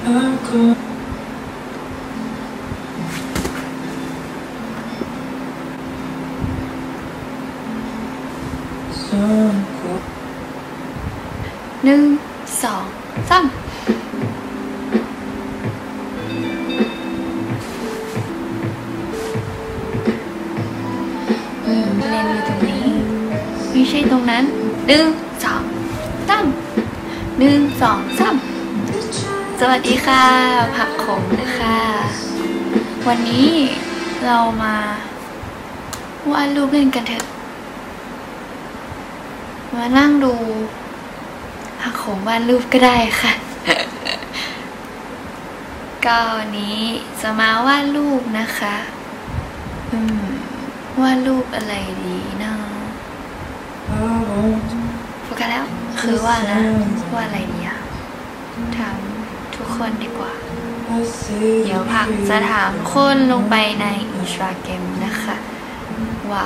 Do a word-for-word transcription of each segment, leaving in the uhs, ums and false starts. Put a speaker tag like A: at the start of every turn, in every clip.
A: หนึ่งสองสามเล่นอยู่ตรงนี้ไม่ใช่ตรงนั้นหนึ่งสองสามหนึ่งสองสามสวัสดีค่ะผักขมนะคะวันนี้เรามาวาดรูปเล่นกันเถอะมานั่งดูผักขมวาดรูปก็ได้ค่ะ ก็วันนี้จะมาวาดรูปนะคะอืมวาดรูปอะไรดีนะโฟกัสแล้วคือว่านะว่าอะไรดีอะถามทุกคนดีกว่าเดี๋ยวผักจะถามคนลงไปในอินสตาแกรมนะคะว่า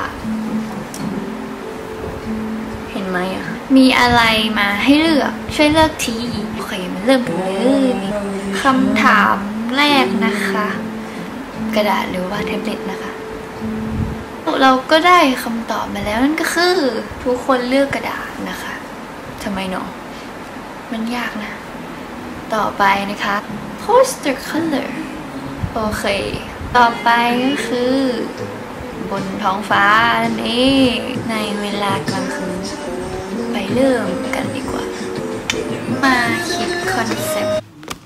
A: เห็นไหมอะมีอะไรมาให้เลือกช่วยเลือกทีโอเคมาเริ่มกันเลยคำถามแรกนะคะกระดาษหรือว่าแท็บเล็ตนะคะเราก็ได้คำตอบมาแล้วนั่นก็คือทุกคนเลือกกระดาษนะคะทำไมเนาะมันยากนะต่อไปนะคะ poster color โอเคต่อไปก็คือบนท้องฟ้านั่นเองในเวลากลางคืนไปเริ่มกันดีกว่ามาคิดคอนเซ็ปต์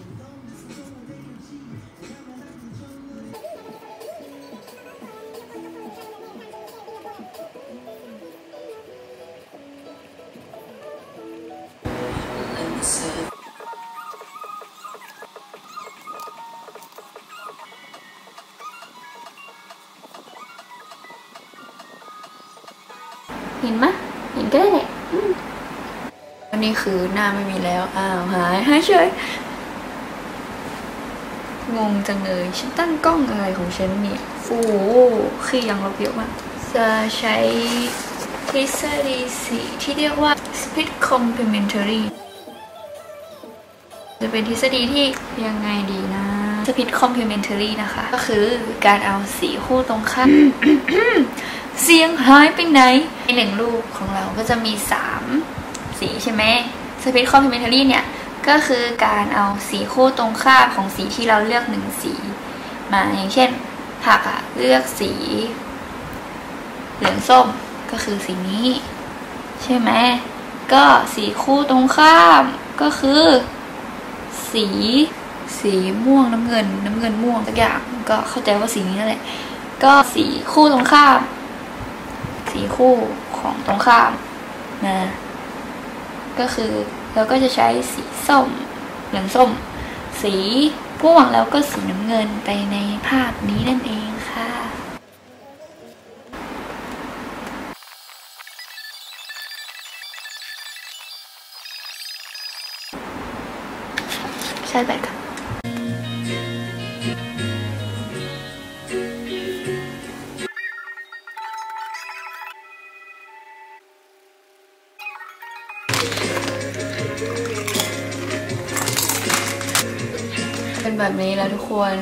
A: เห็นไหมเห็นก็ได้แหละวันนี้คือหน้าไม่มีแล้วอ้าวหายหายเฉยงงจังเลยฉันตั้งกล้องอะไรของฉันเนี่ยโอ้โหคือยังลบเยอะมากจะใช้ทฤษฎีสีที่เรียกว่า split complementary จะเป็นทฤษฎีที่ยังไงดีนะ split complementary นะคะก็คือการเอาสีคู่ตรงข้าม เสียงหายไปไหนในหนึ่งรูปของเราก็จะมีสามสีใช่ไหม split complementary เนี่ยก็คือการเอาสีคู่ตรงข้ามของสีที่เราเลือกหนึ่งสีมาอย่างเช่นผักอะเลือกสีเหลืองส้มก็คือสีนี้ใช่ไหมก็สีคู่ตรงข้ามก็คือสีสีม่วงน้ำเงินน้ำเงินม่วงสักอย่างก็เข้าใจว่าสีนี้นั่นแหละก็สีคู่ตรงข้ามสีคู่ของตรงข้ามนะก็คือเราก็จะใช้สีส้มเหลืองส้มสีม่วงแล้วก็สีน้ำเงินไปในภาพนี้นั่นเองค่ะใช่แบบค่ะเป็นแบบนี้แล้วทุกคน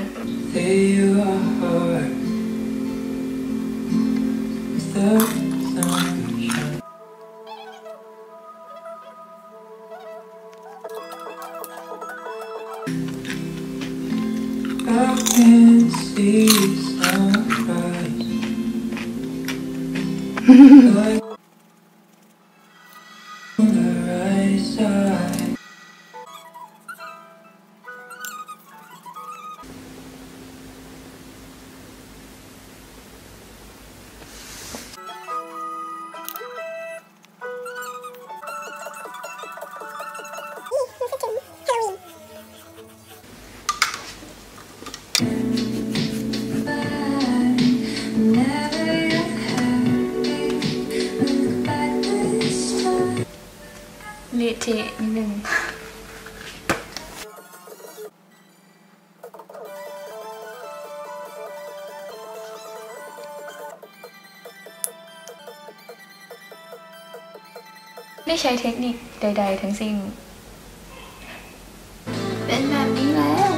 A: เละเทะนิดนึงไม่ใช้เทคนิคใดๆทั้งสิ้นเป็นแบบนี้แล้ว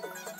A: ค่ะ